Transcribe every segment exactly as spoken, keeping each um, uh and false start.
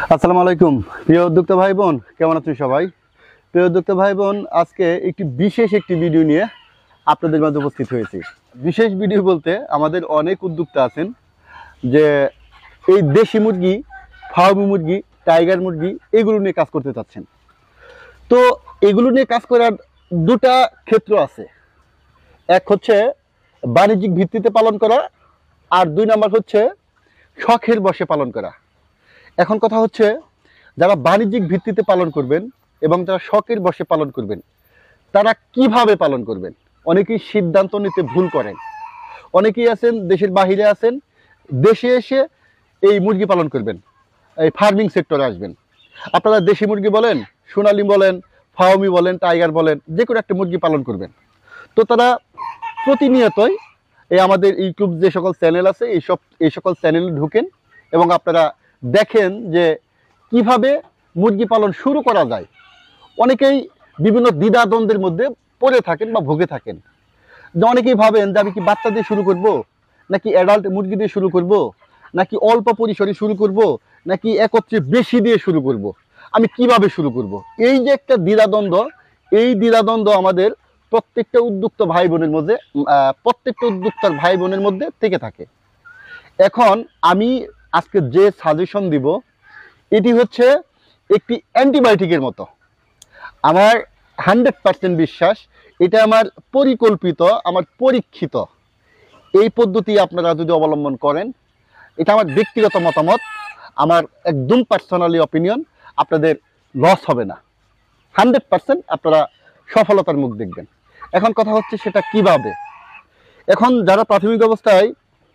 আসসালামু আলাইকুম প্রিয় উদ্যোক্তা ভাই বোন, কেমন আছেন সবাই? প্রিয় উদ্যোক্তা ভাই বোন, আজকে একটি বিশেষ একটি ভিডিও নিয়ে আপনাদের মাঝে উপস্থিত হয়েছি। বিশেষ ভিডিও বলতে আমাদের অনেক উদ্যোক্তা আছেন যে এই দেশি মুরগি, ফার্মি মুরগি, টাইগার মুরগি এগুলো নিয়ে কাজ করতে চাচ্ছেন। তো এগুলো নিয়ে কাজ করার দুটা ক্ষেত্র আছে। এক হচ্ছে বাণিজ্যিক ভিত্তিতে পালন করা, আর দুই নাম্বার হচ্ছে শখের বশে পালন করা। এখন কথা হচ্ছে, যারা বাণিজ্যিক ভিত্তিতে পালন করবেন এবং যারা শখের বশে পালন করবেন, তারা কিভাবে পালন করবেন? অনেকেই সিদ্ধান্ত নিতে ভুল করেন। অনেকেই আছেন দেশের বাহিরে আছেন, দেশে এসে এই মুরগি পালন করবেন, এই ফার্মিং সেক্টরে আসবেন। আপনারা দেশি মুরগি বলেন, সোনালি বলেন, ফাওমি বলেন, টাইগার বলেন, যে কোনো একটা মুরগি পালন করবেন। তো তারা প্রতিনিয়তই এই আমাদের ইউটিউব যে সকল চ্যানেল আছে, এই সব এই সকল চ্যানেলে ঢুকেন এবং আপনারা দেখেন যে কিভাবে মুরগি পালন শুরু করা যায়। অনেকেই বিভিন্ন দ্বিধাদ্বন্দ্বের মধ্যে পড়ে থাকেন বা ভুগে থাকেন। যে অনেকেই ভাবেন যে আমি কি বাচ্চা দিয়ে শুরু করব, নাকি অ্যাডাল্ট মুরগি দিয়ে শুরু করব, নাকি অল্প পরিসরে শুরু করব, নাকি একত্রে বেশি দিয়ে শুরু করব, আমি কিভাবে শুরু করব। এই যে একটা দ্বিধাদ্বন্দ্ব, এই দ্বিধাদ্বন্দ্ব আমাদের প্রত্যেকটা উদ্যোক্তা ভাই বোনের মধ্যে প্রত্যেকটা উদ্যোক্তার ভাই বোনের মধ্যে থেকে থাকে। এখন আমি আজকে যে সাজেশন দিব, এটি হচ্ছে একটি অ্যান্টিবায়োটিকের মতো। আমার হান্ড্রেড পার্সেন্ট বিশ্বাস, এটা আমার পরিকল্পিত, আমার পরীক্ষিত। এই পদ্ধতি আপনারা যদি অবলম্বন করেন, এটা আমার ব্যক্তিগত মতামত, আমার একদম পার্সোনালি অপিনিয়ন, আপনাদের লস হবে না। হান্ড্রেড পার্সেন্ট আপনারা সফলতার মুখ দেখবেন। এখন কথা হচ্ছে সেটা কিভাবে। এখন যারা প্রাথমিক অবস্থায়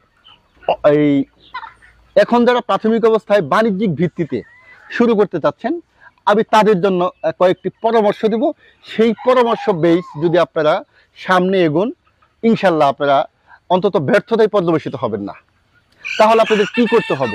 এই এখন যারা প্রাথমিক অবস্থায় বাণিজ্যিক ভিত্তিতে শুরু করতে চাচ্ছেন, আমি তাদের জন্য কয়েকটি পরামর্শ দেব। সেই পরামর্শ বেস যদি আপনারা সামনে এগোন, ইনশাল্লাহ আপনারা অন্তত ব্যর্থতায় পর্যবেসিত হবেন না। তাহলে আপনাদের কি করতে হবে?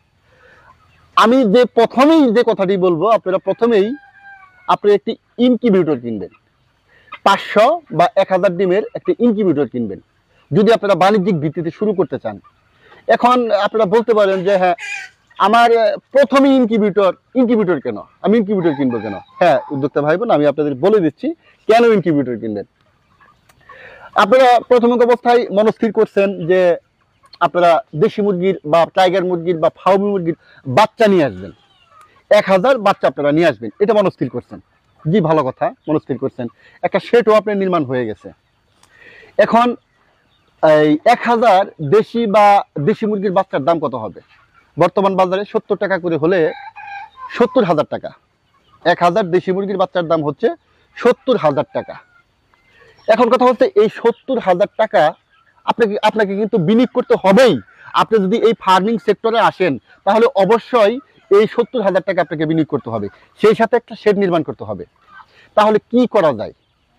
আমি যে প্রথমেই যে কথাটি বলবো, আপনারা প্রথমেই আপনি একটি ইনকিউবেটর কিনবেন। পাঁচশো বা এক হাজার ডিমের একটি ইনকিউবেটর কিনবেন যদি আপনারা বাণিজ্যিক ভিত্তিতে শুরু করতে চান। এখন আপনারা বলতে পারেন যে হ্যাঁ, আমার প্রথমে ইনকিউবেটর ইনকিউবেটর কেন, আমি ইনকিউবেটর কিনবো কেন? হ্যাঁ উদ্যোক্তা ভাই বোন, আমি আপনাদের বলে দিচ্ছি কেন ইনকিউবেটর কিনবেন। আপনারা প্রাথমিক অবস্থায় মনস্থির করছেন যে আপনারা দেশি মুরগির বা টাইগার মুরগির বা ফাউমি মুরগির বাচ্চা নিয়ে আসবেন, এক হাজার বাচ্চা আপনারা নিয়ে আসবেন, এটা মনস্থির করছেন। জি, ভালো কথা, মনস্থির করছেন। একটা শেডও আপনার নির্মাণ হয়ে গেছে। এখন এই এক হাজার দেশি বা দেশি মুরগির বাচ্চার দাম কত হবে? বর্তমান বাজারে সত্তর টাকা করে হলে সত্তর হাজার টাকা। এক হাজার দেশি মুরগির বাচ্চার দাম হচ্ছে সত্তর হাজার টাকা। এখন কথা হচ্ছে, এই সত্তর হাজার টাকা আপনাকে আপনাকে কিন্তু বিনিয়োগ করতে হবেই। আপনি যদি এই ফার্মিং সেক্টরে আসেন, তাহলে অবশ্যই এই সত্তর হাজার টাকা আপনাকে বিনিয়োগ করতে হবে। সেই সাথে একটা শেড নির্মাণ করতে হবে। তাহলে কি করা যায়?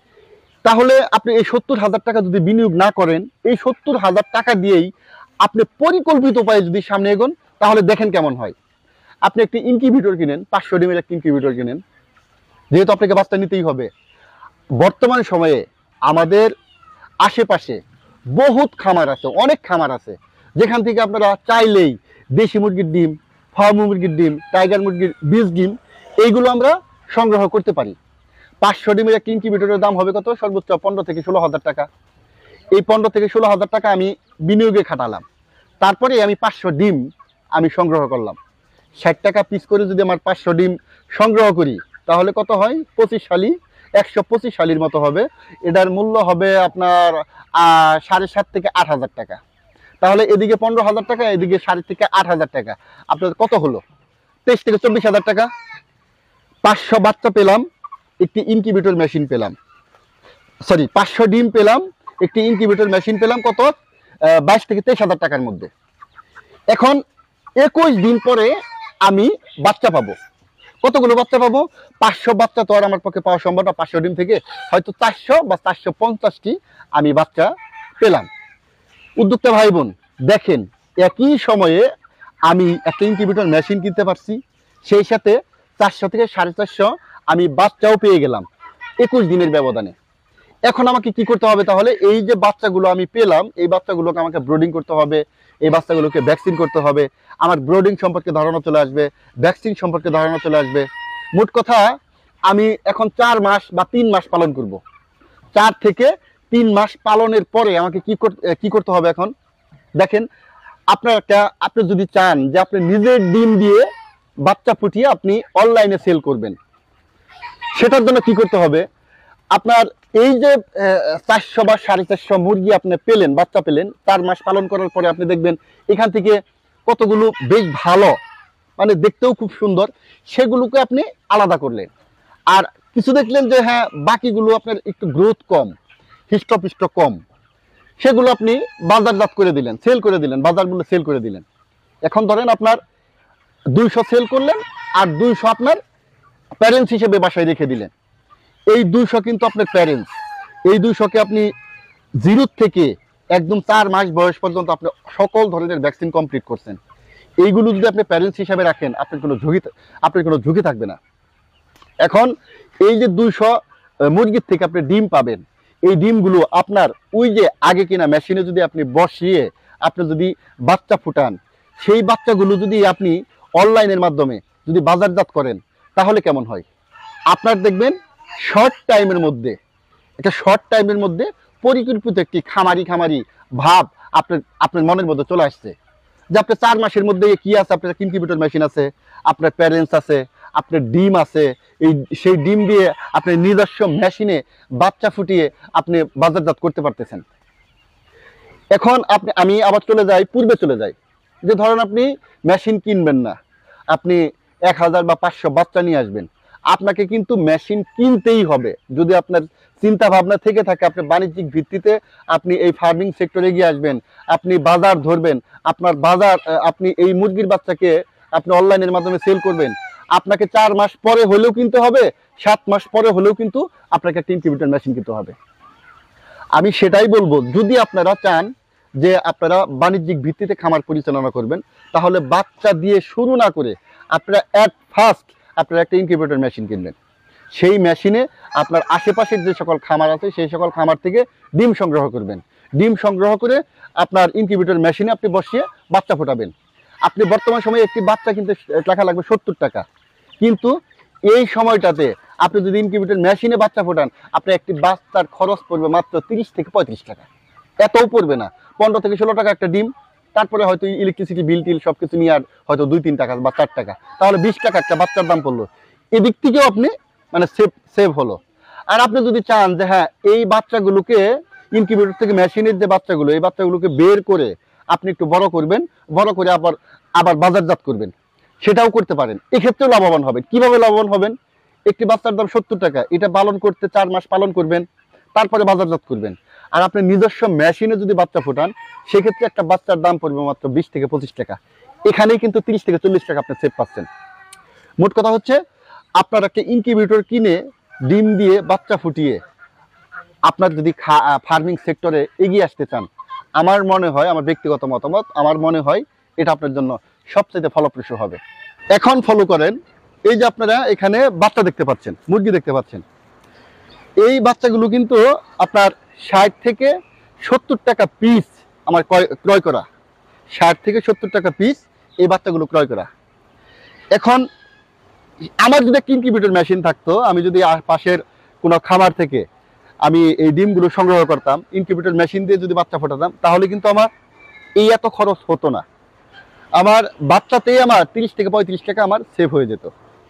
তাহলে আপনি এই সত্তর হাজার টাকা যদি বিনিয়োগ না করেন, এই সত্তর হাজার টাকা দিয়েই আপনি পরিকল্পিত উপায়ে যদি সামনে এগোন, তাহলে দেখেন কেমন হয়। আপনি একটি ইনকিউবেটর কিনেন, পাঁচশো ডিমের একটি ইনকিউবেটর কিনেন, যেহেতু আপনাকে বাচ্চা নিতেই হবে। বর্তমান সময়ে আমাদের আশেপাশে বহুত খামার আছে, অনেক খামার আছে, যেখান থেকে আপনারা চাইলেই দেশি মুরগির ডিম, ফার্ম মুরগির ডিম, টাইগার মুরগির বীজ ডিম, এইগুলো আমরা সংগ্রহ করতে পারি। পাঁচশো ডিমের একটা ইনকিউবেটরের দাম হবে কত? সর্বোচ্চ পনেরো থেকে ষোলো হাজার টাকা। এই পনেরো থেকে ষোলো হাজার টাকা আমি বিনিয়োগে খাটালাম, তারপরে আমি পাঁচশো ডিম আমি সংগ্রহ করলাম। ষাট টাকা পিস করে যদি আমার পাঁচশো ডিম সংগ্রহ করি, তাহলে কত হয়? পঁচিশ শালি, একশো পঁচিশ শালির মতো হবে। এটার মূল্য হবে আপনার সাড়ে সাত থেকে আট হাজার টাকা। তাহলে এদিকে পনেরো হাজার টাকা, এদিকে সাড়ে থেকে আট হাজার টাকা, আপনার কত হলো? তেইশ থেকে চব্বিশ হাজার টাকা। পাঁচশো বাচ্চা পেলাম, একটি ইনকিউবেটর মেশিন পেলাম, সরি পাঁচশো ডিম পেলাম, একটি ইনকিউবেটর মেশিন পেলাম, কত? বাইশ থেকে তেইশ হাজার টাকার মধ্যে। এখন একুশ দিন পরে আমি বাচ্চা পাবো। কতগুলো বাচ্চা পাবো? পাঁচশো বাচ্চা তো আর আমার পক্ষে পাওয়া সম্ভব না। পাঁচশো ডিম থেকে হয়তো চারশো বা চারশো পঞ্চাশটি আমি বাচ্চা পেলাম। উদ্যোক্তা ভাই বোন দেখেন, একই সময়ে আমি একটা ইনকিউবেটর মেশিন কিনতে পারছি, সেই সাথে চারশো থেকে সাড়ে চারশো আমি বাচ্চাও পেয়ে গেলাম একুশ দিনের ব্যবধানে। এখন আমাকে কি করতে হবে তাহলে? এই যে বাচ্চাগুলো আমি পেলাম, এই বাচ্চাগুলোকে আমাকে ব্রোডিং করতে হবে, এই বাচ্চাগুলোকে ভ্যাকসিন করতে হবে, আমার ব্রোডিং সম্পর্কে ধারণা চলে আসবে, ভ্যাকসিন সম্পর্কে ধারণা চলে আসবে। মোট কথা আমি এখন চার মাস বা তিন মাস পালন করব। চার থেকে তিন মাস পালনের পরে আমাকে কি কি করতে হবে? এখন দেখেন, আপনার একটা আপনি যদি চান যে আপনি নিজের ডিম দিয়ে বাচ্চা ফুটিয়ে আপনি অনলাইনে সেল করবেন, সেটার জন্য কি করতে হবে? আপনার এই যে চারশো বা সাড়ে চারশো মুরগি আপনি পেলেন, বাচ্চা পেলেন, চার মাস পালন করার পরে আপনি দেখবেন এখান থেকে কতগুলো বেশ ভালো, মানে দেখতেও খুব সুন্দর, সেগুলোকে আপনি আলাদা করলেন। আর কিছু দেখলেন যে হ্যাঁ বাকিগুলো আপনার একটু গ্রোথ কম, হৃষ্টপুষ্ট কম, সেগুলো আপনি বাজারজাত করে দিলেন, সেল করে দিলেন, বাজার মূল্যে সেল করে দিলেন। এখন ধরেন আপনার দুইশো সেল করলেন আর দুইশো আপনার প্যারেন্টস হিসেবে বাসায় রেখে দিলেন। এই দুইশো কিন্তু আপনার প্যারেন্টস, এই দুইশোকে আপনি জিরো থেকে একদম চার মাস বয়স পর্যন্ত আপনি সকল ধরনের ভ্যাকসিন কমপ্লিট করছেন। এইগুলো যদি আপনি প্যারেন্টস হিসাবে রাখেন, আপনার কোনো ঝুঁকি আপনার কোনো ঝুঁকি থাকবে না। এখন এই যে দুইশো মুরগির থেকে আপনি ডিম পাবেন, এই ডিমগুলো আপনার ওই যে আগে কিনা মেশিনে যদি আপনি বসিয়ে আপনি যদি বাচ্চা ফুটান, সেই বাচ্চাগুলো যদি আপনি অনলাইনের মাধ্যমে যদি বাজারজাত করেন, তাহলে কেমন হয়? আপনার দেখবেন শর্ট টাইমের মধ্যে, একটা শর্ট টাইমের মধ্যে পরিকল্পিত একটি খামারি খামারি ভাব আপনার আপনার মনের মধ্যে চলে আসছে, যে আপনার চার মাসের মধ্যে কি আছে, আপনার ইনকিউবেটর মেশিন আছে, আপনার প্যারেন্টস আছে, আপনার ডিম আছে, এই সেই ডিম দিয়ে আপনার নিজস্ব মেশিনে বাচ্চা ফুটিয়ে আপনি বাজারজাত করতে পারতেছেন। এখন আপনি আমি আবার চলে যাই, পূর্বে চলে যাই, যে ধরেন আপনি মেশিন কিনবেন না, আপনি এক হাজার বা পাঁচশো বাচ্চা নিয়ে আসবেন। আপনাকে কিন্তু মেশিন কিনতেই হবে যদি আপনার চিন্তা ভাবনা থেকে থাকে আপনি বাণিজ্যিক ভিত্তিতে আপনি এই ফার্মিং সেক্টরে এগিয়ে আসবেন, আপনি বাজার ধরবেন, আপনার বাজার আপনি এই মুরগির বাচ্চাকে আপনি অনলাইনের মাধ্যমে সেল করবেন। আপনাকে চার মাস পরে হলেও কিনতে হবে, সাত মাস পরে হলেও কিন্তু আপনাকে একটা ইনকিউবেটর মেশিন কিনতে হবে। আমি সেটাই বলবো, যদি আপনারা চান যে আপনারা বাণিজ্যিক ভিত্তিতে খামার পরিচালনা করবেন, তাহলে বাচ্চা দিয়ে শুরু না করে আপনারা অ্যাট ফার্স্ট আপনারা একটা ইনকিউবেটর মেশিন কিনবেন। সেই মেশিনে আপনার আশেপাশের যে সকল খামার আছে সেই সকল খামার থেকে ডিম সংগ্রহ করবেন। ডিম সংগ্রহ করে আপনার ইনকিউবেটর মেশিনে আপনি বসিয়ে বাচ্চা ফোটাবেন। আপনি বর্তমান সময়ে একটি বাচ্চা কিনতে টাকা লাগবে সত্তর টাকা, কিন্তু এই সময়টাতে আপনি যদি ইনকিউবেটর মেশিনে বাচ্চা ফোটান, আপনার একটি বাচ্চার খরচ পড়বে মাত্র তিরিশ থেকে পঁয়ত্রিশ টাকা, এতও পড়বে না। পনেরো থেকে ষোলো টাকা একটা ডিম, তারপরে হয়তো ইলেকট্রিসিটি বিল টিল সব কিছু নিয়ে আর হয়তো দুই তিন টাকা বা চার টাকা, তাহলে বিশ টাকা একটা বাচ্চার দাম পড়লো। এদিক থেকেও আপনি মানে সেভ সেভ হলো। আর আপনি যদি চান যে হ্যাঁ এই বাচ্চাগুলোকে ইনকিউবেটর থেকে মেশিনের যে বাচ্চাগুলো, এই বাচ্চাগুলোকে বের করে আপনি একটু বড় করবেন, বড় করে আবার আবার বাজারজাত করবেন, সেটাও করতে পারেন। এক্ষেত্রেও লাভবান হবেন। কিভাবে লাভবান হবেন? একটি বাচ্চার দাম সত্তর টাকা, এটা পালন করতে চার মাস পালন করবেন, তারপরে বাজারজাত করবেন। আর আপনি নিজস্ব মেশিনে যদি বাচ্চা ফোটান, সেক্ষেত্রে একটা বাচ্চার দাম পড়বে মাত্র বিশ থেকে পঁচিশ টাকা। এখানেই কিন্তু তিরিশ থেকে চল্লিশ টাকা আপনি সেভ পাচ্ছেন। মোট কথা হচ্ছে, আপনার একটা ইনকিউবেটর কিনে ডিম দিয়ে বাচ্চা ফুটিয়ে আপনার যদি ফার্মিং সেক্টরে এগিয়ে আসতে চান, আমার মনে হয়, আমার ব্যক্তিগত মতামত, আমার মনে হয় এটা আপনার জন্য সবচেয়ে ফলপ্রসূ হবে। এখন ফলো করেন, এই যে আপনারা এখানে বাচ্চা দেখতে পাচ্ছেন, মুরগি দেখতে পাচ্ছেন, এই বাচ্চাগুলো কিন্তু আপনার ষাট থেকে সত্তর টাকা পিস আমার ক্রয় করা, ষাট থেকে সত্তর টাকা পিস এই বাচ্চাগুলো ক্রয় করা। এখন আমার যদি একটা ইনকিউবেটর মেশিন থাকতো, আমি যদি পাশের কোনো খামার থেকে আমি এই ডিমগুলো সংগ্রহ করতাম, ইনকিউবেটর মেশিন দিয়ে যদি বাচ্চা ফোটাতাম, তাহলে কিন্তু আমার এই এত খরচ হতো না। আমার বাচ্চাতেই আমার তিরিশ থেকে পঁয়ত্রিশ টাকা আমার সেভ হয়ে যেত।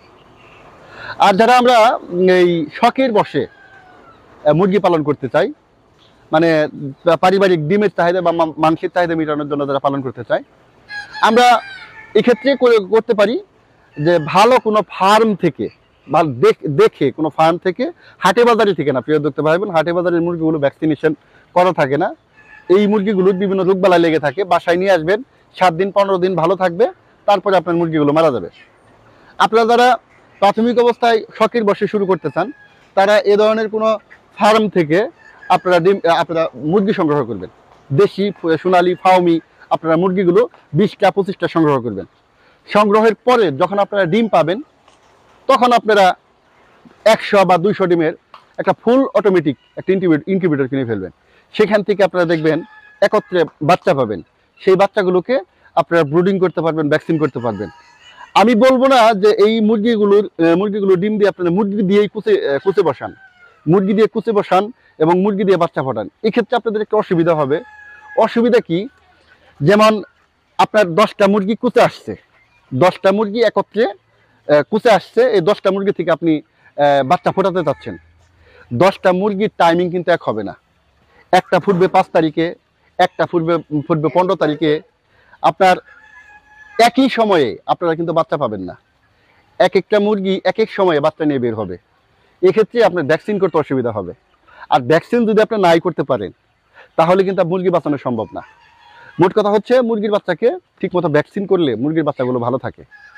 আর যারা আমরা এই শখের বসে মুরগি পালন করতে চাই, মানে পারিবারিক ডিমের চাহিদা বা মাংসের চাহিদা মেটানোর জন্য যারা পালন করতে চায়, আমরা এক্ষেত্রে করতে পারি যে ভালো কোনো ফার্ম থেকে, ভালো দেখে কোনো ফার্ম থেকে, হাটে বাজারে থেকে না, প্রিয় উদ্যোক্তা ভাই বোন, হাটে বাজারের মুরগিগুলো ভ্যাকসিনেশন করা থাকে না। এই মুরগিগুলোর বিভিন্ন রোগবালাই লেগে থাকে। বাসায় নিয়ে আসবেন, সাত দিন পনেরো দিন ভালো থাকবে, তারপরে আপনার মুরগিগুলো মারা যাবে। আপনারা যারা প্রাথমিক অবস্থায় শখের বসে শুরু করতে চান, তারা এ ধরনের কোনো ফার্ম থেকে আপনারা ডিম আপনারা মুরগি সংগ্রহ করবেন। দেশি, সোনালি, ফাউমি আপনারা মুরগিগুলো বিশটা পঁচিশটা সংগ্রহ করবেন। সংগ্রহের পরে যখন আপনারা ডিম পাবেন, তখন আপনারা একশো বা দুইশো ডিমের একটা ফুল অটোমেটিক একটা ইনকিউবেটর ইনকিউবেটর কিনে ফেলবেন। সেখান থেকে আপনারা দেখবেন একত্রে বাচ্চা পাবেন। সেই বাচ্চাগুলোকে আপনারা ব্রুডিং করতে পারবেন, ভ্যাকসিন করতে পারবেন। আমি বলবো না যে এই মুরগিগুলোর মুরগিগুলো ডিম দিয়ে আপনারা মুরগি দিয়েই কুচে কুচে বসান, মুরগি দিয়ে কুচে বসান এবং মুরগি দিয়ে বাচ্চা ফোটান। এক্ষেত্রে আপনাদের একটা অসুবিধা হবে। অসুবিধা কি? যেমন আপনার দশটা মুরগি কুচে আসছে, দশটা মুরগি একত্রে কুচে আসছে, এই দশটা মুরগি থেকে আপনি বাচ্চা ফোটাতে চাচ্ছেন। দশটা মুরগির টাইমিং কিন্তু এক হবে না। একটা ফুটবে পাঁচ তারিখে, একটা ফুটবে ফুটবে পনেরো তারিখে। আপনার একই সময়ে আপনারা কিন্তু বাচ্চা পাবেন না। এক একটা মুরগি এক এক সময়ে বাচ্চা নিয়ে বের হবে। এক্ষেত্রে আপনার ভ্যাকসিন করতে অসুবিধা হবে। আর ভ্যাকসিন যদি আপনি নাই করতে পারেন তাহলে কিন্তু মুরগি বাঁচানো সম্ভব না। মোট কথা হচ্ছে মুরগির বাচ্চাকে ঠিকমতো ভ্যাকসিন করলে মুরগির বাচ্চাগুলো ভালো থাকে।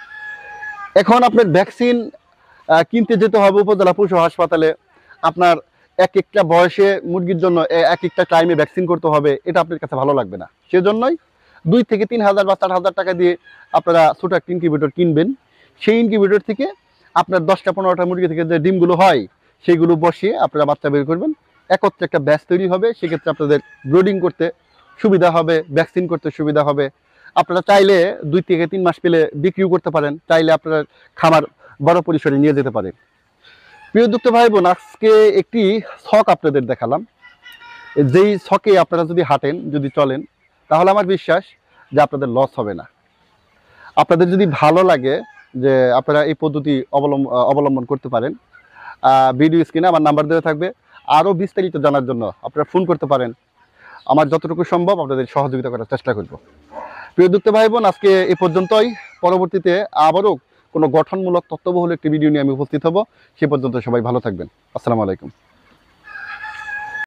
এখন আপনার ভ্যাকসিন কিনতে যেতে হবে উপজেলা পশু হাসপাতালে। আপনার এক একটা বয়সে মুরগির জন্য এক একটা টাইমে ভ্যাকসিন করতে হবে, এটা আপনার কাছে ভালো লাগবে না। সেজন্যই দুই থেকে তিন হাজার বা চার হাজার টাকা দিয়ে আপনারা ছোটো একটা ইনকিউবেটর কিনবেন। সেই ইনকিউবেটর থেকে আপনার দশটা পনেরোটা মুরগি থেকে যে ডিমগুলো হয় সেইগুলো বসিয়ে আপনারা বাচ্চা বের করবেন। একত্রে একটা ব্যাচ তৈরি হবে। সেক্ষেত্রে আপনাদের ব্রিডিং করতে সুবিধা হবে, ভ্যাকসিন করতে সুবিধা হবে। আপনারা চাইলে দুই থেকে তিন মাস পেলে বিক্রিও করতে পারেন, চাইলে আপনার খামার বড় পরিসরে নিয়ে যেতে পারেন। প্রিয় উদ্যোক্তা ভাই বোন, আজকে একটি ছক আপনাদের দেখালাম। যেই ছকে আপনারা যদি হাঁটেন, যদি চলেন, তাহলে আমার বিশ্বাস যে আপনাদের লস হবে না। আপনাদের যদি ভালো লাগে যে আপনারা এই পদ্ধতি অবলম্বন অবলম্বন করতে পারেন, ভিডিও স্ক্রিনে আমার নাম্বার দেওয়া থাকবে। আরও বিস্তারিত জানার জন্য আপনারা ফোন করতে পারেন। আমার যতটুকু সম্ভব আপনাদের সহযোগিতা করার চেষ্টা করব। প্রিয় উদ্যোক্তা ভাই বোন, আজকে এই পর্যন্তই। পরবর্তীতে আবারও কোনো গঠনমূলক তথ্যবহুল একটি ভিডিও নিয়ে আমি উপস্থিত হব। সে পর্যন্ত সবাই ভালো থাকবেন। আসসালামু আলাইকুম।